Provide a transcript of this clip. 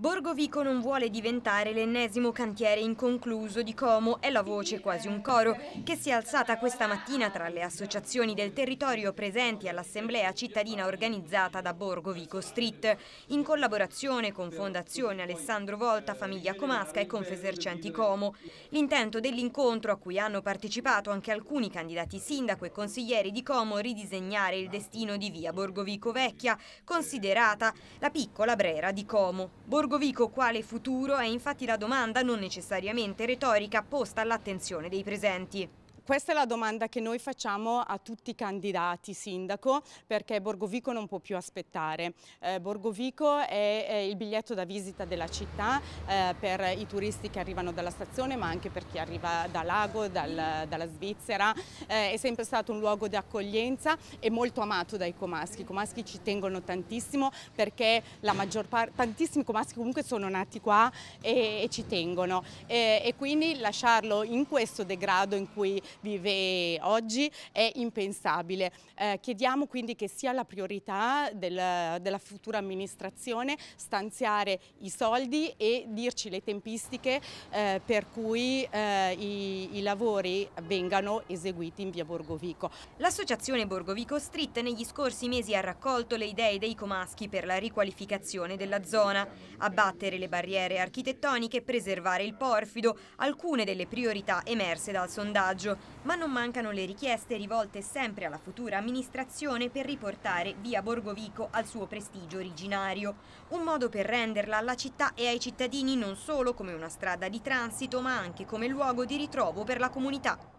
Borgovico non vuole diventare l'ennesimo cantiere inconcluso di Como, è la voce, quasi un coro, che si è alzata questa mattina tra le associazioni del territorio presenti all'assemblea cittadina organizzata da Borgovico Street, in collaborazione con Fondazione Alessandro Volta, Famiglia Comasca e Confesercenti Como. L'intento dell'incontro, a cui hanno partecipato anche alcuni candidati sindaco e consiglieri di Como, ridisegnare il destino di via Borgovico Vecchia, considerata la piccola Brera di Como. Borgovico quale futuro è infatti la domanda non necessariamente retorica posta all'attenzione dei presenti. Questa è la domanda che noi facciamo a tutti i candidati sindaco, perché Borgovico non può più aspettare. Borgovico è il biglietto da visita della città per i turisti che arrivano dalla stazione, ma anche per chi arriva da Lago, dalla Svizzera. È sempre stato un luogo di accoglienza e molto amato dai comaschi. I comaschi ci tengono tantissimo perché la maggior parte, tantissimi comaschi comunque sono nati qua e ci tengono. E quindi lasciarlo in questo degrado in cui vive oggi è impensabile. Chiediamo quindi che sia la priorità della futura amministrazione stanziare i soldi e dirci le tempistiche per cui i lavori vengano eseguiti in via Borgovico. L'associazione Borgovico Street negli scorsi mesi ha raccolto le idee dei comaschi per la riqualificazione della zona, abbattere le barriere architettoniche e preservare il porfido, alcune delle priorità emerse dal sondaggio. Ma non mancano le richieste rivolte sempre alla futura amministrazione per riportare via Borgovico al suo prestigio originario. Un modo per renderla alla città e ai cittadini non solo come una strada di transito, ma anche come luogo di ritrovo per la comunità.